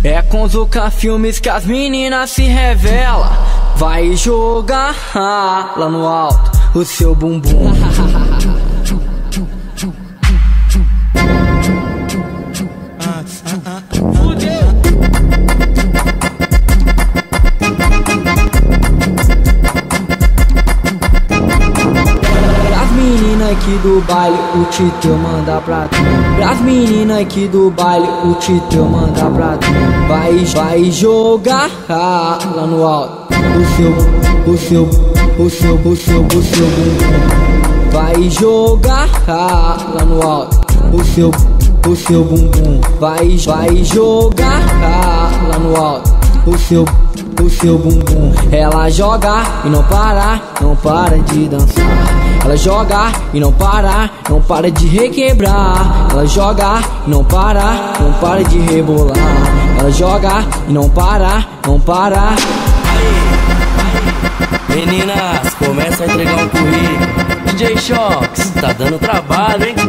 É com Zuka Filmes que as meninas se revela. Vai jogar lá no alto o seu bumbum. Pras meninas aqui do baile, o Titeu manda pra tu. Pras meninas aqui do baile, o Titeu manda pra tu. Vai jogar lá no alto o seu bumbum. Vai jogar lá no alto o seu bumbum. Vai jogar lá no alto o seu bumbum. Ela joga e não para de dançar. Ela joga e não para de requebrar. Ela joga e não para de rebolar. Ela joga e não para. Meninas, começa a entregar um currículo. DJ Shox, tá dando trabalho, hein?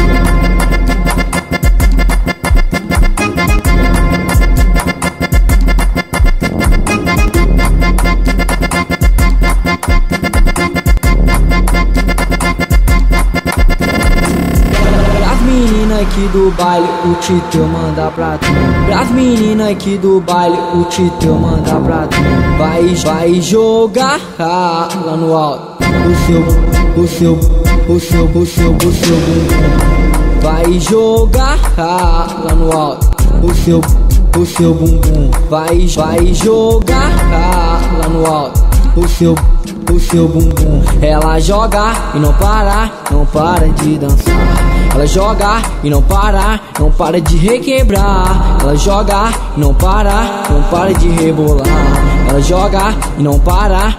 Pras meninas aqui do baile, o Titeu manda pra tu. Pras meninas aqui do baile, o Titeu manda pra tu. Vai jogar lá no alto o seu bumbum. Vai jogar lá no alto o seu bumbum. Vai jogar lá no alto o seu bumbum. Ela joga e não para de dançar. Ela joga e não para de requebrar. Ela joga e não para de rebolar. Ela joga e não para.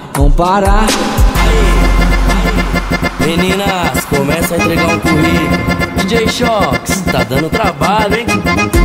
Meninas, começa a entregar um currículo. DJ Shox, tá dando trabalho, hein?